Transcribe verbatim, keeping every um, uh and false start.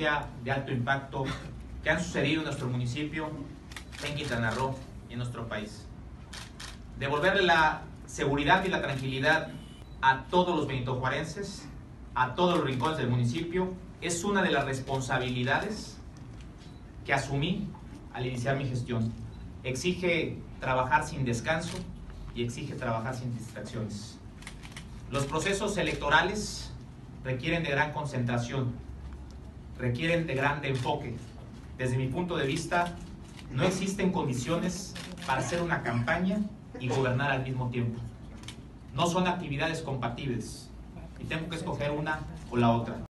violencia de alto impacto que han sucedido en nuestro municipio, en Quintana Roo y en nuestro país. Devolverle la seguridad y la tranquilidad a todos los benitojuarenses, a todos los rincones del municipio, es una de las responsabilidades que asumí al iniciar mi gestión. Exige trabajar sin descanso y exige trabajar sin distracciones. Los procesos electorales requieren de gran concentración, requieren de gran enfoque. Desde mi punto de vista, no existen condiciones para hacer una campaña y gobernar al mismo tiempo. No son actividades compatibles y tengo que escoger una o la otra.